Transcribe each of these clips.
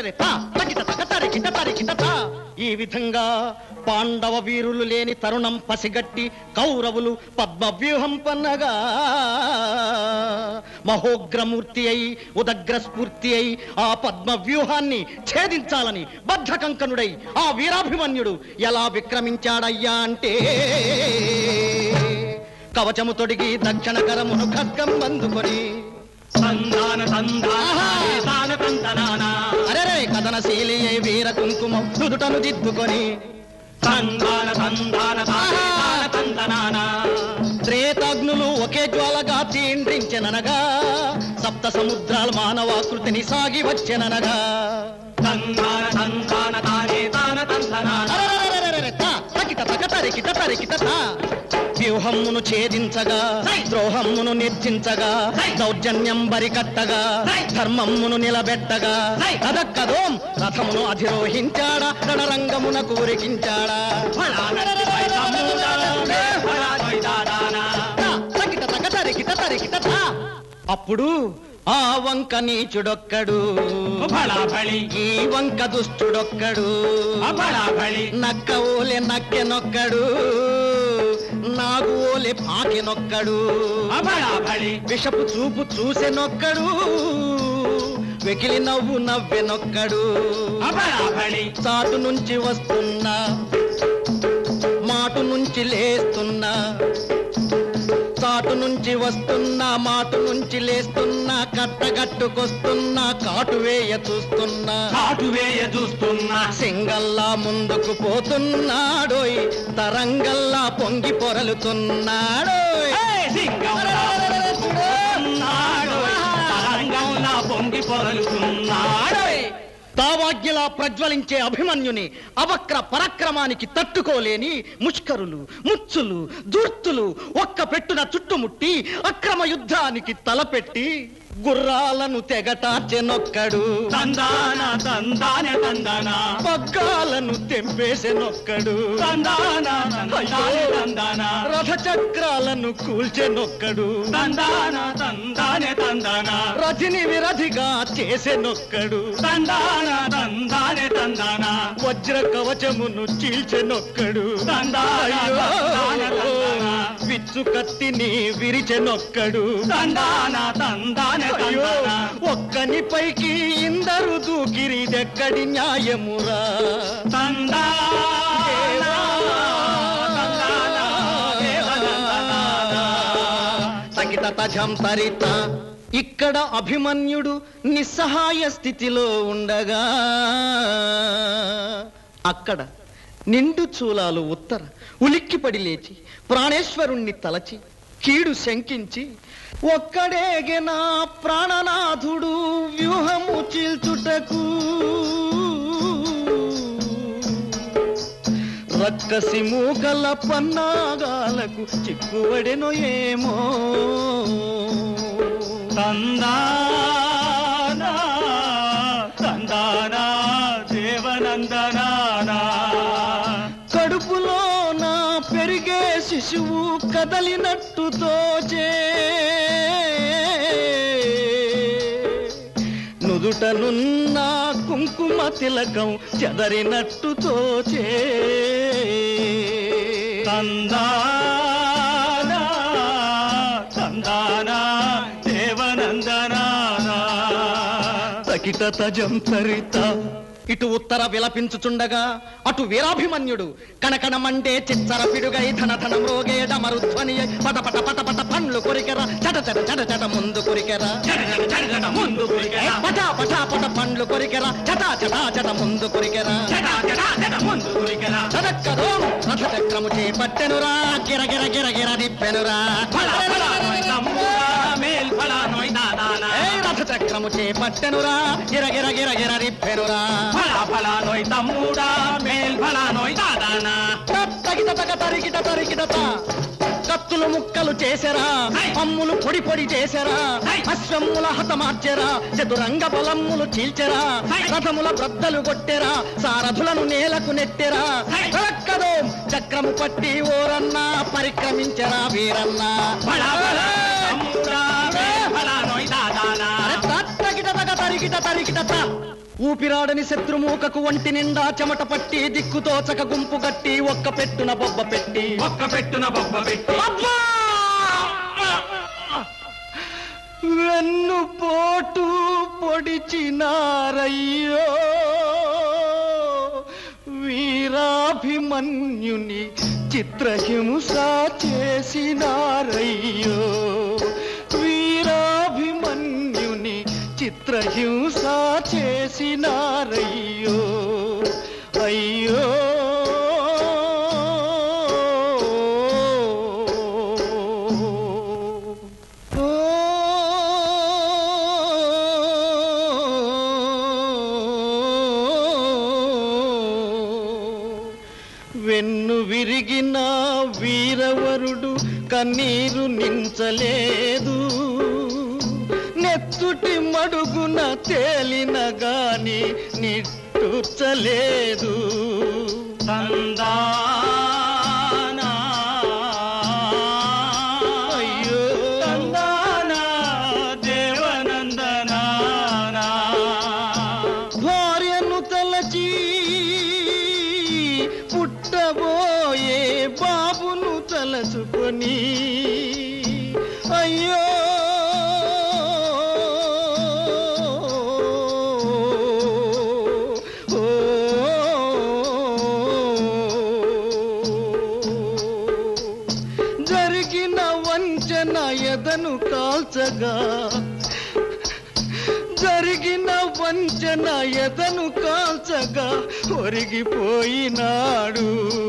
ఈ విధంగా పాండవ వీరులు లేని తరుణం పసిగట్టి కౌరవులు పద్మవ్యూహం పన్నగా మహోగ్రమూర్తి అయి ఉదగ్ర స్ఫూర్తి అయి ఆ పద్మవ్యూహాన్ని ఛేదించాలని బద్ధకంకనుడై ఆ వీరాభిమన్యుడు ఎలా విక్రమించాడయ్యా అంటే కవచము తొడిగి దక్షిణ కరమును ఖడ్గం అందుకొని అరే కథనశీలి వీర కుంకుమ దుదుటను దిద్దుకొని త్రేతాగ్నులు ఒకే జ్వాలగా తీండ్రించెననగా సప్త సముద్రాలు మానవాకృతిని సాగి వచ్చెననగా వ్యూహమ్మును ఛేదించగా ద్రోహమ్మును నిర్జించగా దౌర్జన్యం బరికట్టగా ధర్మమ్మును నిలబెట్టగా కదక్కదోం రథమును అధిరోహించాడా రణరంగమునకు ఉరికించాడా అప్పుడు ఆ వంక నీచుడొక్కడు ఈ వంక దుష్టుడొక్కడు నక్క ఓలే నక్కెనొక్కడు నాగు ఓలే పాకెనొక్కడు విషపు చూపు చూసెనొక్కడు వెకిలి నవ్వు నవ్వెనొక్కడు చాటు నుంచి వస్తున్నా మాటు నుంచి లేస్తున్నా చాటు నుంచి వస్తున్నా మాటు నుంచి లేస్తున్నా కట్టగట్టుకొస్తున్నా కాటువేయ చూస్తున్నా సింగల్లా ముందుకు పోతున్నాడోయ్ తరంగల్లా పొంగి పొరలుతున్నాడోయ్ తావాగ్యలా ప్రజ్వలించే అభిమన్యుని అవక్ర పరాక్రమానికి తట్టుకోలేని ముష్కరులు ముచ్చులు దూర్తులు ఒక్క పెట్టున చుట్టుముట్టి అక్రమ యుద్ధానికి తలపెట్టి గుర్రాలను తెగటార్చెనొక్కడు పగ్గాలను తెంపేసెనొక్కడు రథ చక్రాలను కూల్చెనొక్కడు రథిని విరధిగా చేసెనొక్కడు వజ్ర కవచమును చీల్చెనొక్కడు విచ్చు కత్తిని విరిచెనొక్కడు ఒక్కని పైకి ఇందరు దూకిరిదెక్కడి న్యాయమురా తరిత ఇక్కడ అభిమన్యుడు నిస్సహాయ స్థితిలో ఉండగా అక్కడ నిండు చూలాలు ఉత్తర ఉలిక్కిపడి లేచి ప్రాణేశ్వరుణ్ణి తలచి కీడు శంకించి ఒక్కడేగిన ప్రాణనాథుడు వ్యూహము చీల్చుటకు రక్కసి మూగల పన్నాగాలకు చిక్కువడెనో ఏమో తందానా తందానా దేవనందనానా కడుపులో నా పెరిగే శిశువు కదలినట్టు తోచే నుదుటనున్న కుంకుమ తిలకం చెదరినట్టు తోచే తందానా తందానా దేవనందనానా తకిట తజం తరిత ఇటు ఉత్తర విలపించుచుండగా అటు వీరాభిమన్యుడు కనకనమండే చిచ్చర పిడుగై ధన ధన మ్రోగేడ మరుధ్వని పట పట పట పట పండ్లు కొరికెరా చట చట చట చట ముందు కొరికెరా పట పట పట పండ్లు కొరికెరా చట చట చట ముందు కొరికెరా చదక్కదో రథ చక్రము చేపట్టెనురా గిర గిర గిర గిర దిప్పెనురా రథ చక్రము చేపట్టెనురా గిర గిర గిర గిర దిప్పెనురా కత్తులు ముక్కలు చేసరా అమ్ములు పొడి పొడి చేసరా అశ్వముల హతమార్చెరా చతురంగ బలమ్ములు చీల్చెరా రథముల బ్రద్దలు కొట్టెరా సారథులను నేలకు నెట్టెరా కదో చక్రము పట్టి ఓరన్నా పరిక్రమించరా వీరన్నా తరికిట ఊపిరాడని శత్రుమూకకు ఒంటి నిండా చెమట పట్టి దిక్కుతోచక గుంపు గట్టి ఒక్క పెట్టున బొబ్బ పెట్టి వెన్ను పోటు పొడిచినారయ్యో వీరాభిమన్యుని చిత్రహింస చేసినారయ్యో వీరాభిమన్యుని చిత్రహింస చేసినారయ్యో అయ్యో వెన్ను విరిగిన వీరవరుడు కన్నీరు నించలేదు నెత్తుటి మడుగున తేలిన గాని నిట్టూర్చలేదు తందానా అయ్యో తందానా దేవనందనానా భార్యను తలచి పుట్టబోయే బాబును తలచుకొని అయ్యో జరిగిన వంచన ఎదను కాల్చగా జరిగిన వంచన ఎదను కాల్చగా ఒరిగిపోయినాడు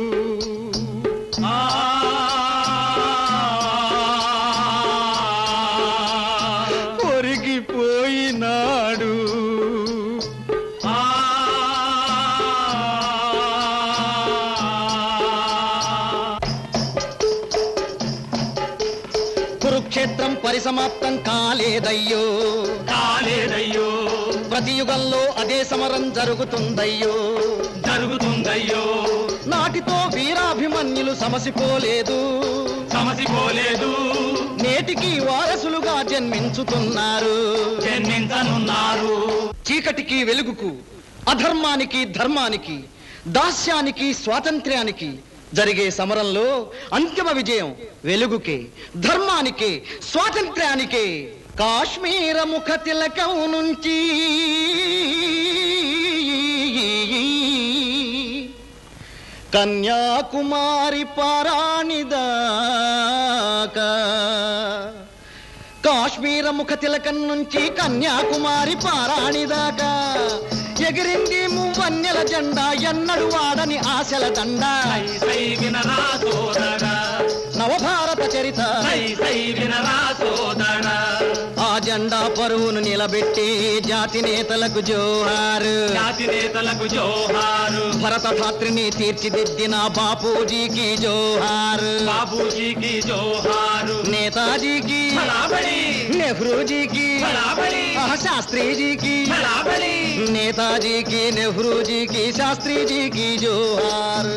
ఒరిగిపోయినాడు కురుక్షేత్రం పరిసమాప్తం కాలేదయ్యో ప్రతి యుగంలో అదే సమరం జరుగుతుందయ్యో నాటితో వీరాభిమన్యులు సమసిపోలేదు నేటికి వారసులుగా జన్మించుతున్నారు చీకటికి వెలుగుకు అధర్మానికి ధర్మానికి దాస్యానికి స్వాతంత్ర్యానికి జరిగే సమరంలో అంతిమ విజయం వెలుగుకే ధర్మానికే స్వాతంత్ర్యానికే కాశ్మీర ముఖ తిలకం నుంచి కన్యాకుమారి పారాణిదాకా కాశ్మీర ముఖ తిలకం నుంచి కన్యాకుమారి పారాణిదాకా ఎగిరింది మువ్వన్నెల జెండా ఎన్నడు వాడని ఆశల దండా నవభారత చరిత ఆ జెండా పరువును నిలబెట్టి జాతి నేతలకు జోహారు భరత ధాత్రిని తీర్చిదిద్దిన బాపూజీకి జోహారు నేతాజీకి నెహ్రూజీకి శాస్త్రీజీకి నేతాజీకి నెహ్రూజీకి శాస్త్రీజీకి జోహారు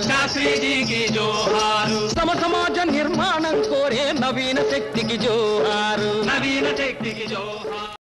సమ సమాజ నిర్మాణం కోరే నవీన శక్తికి జోహారు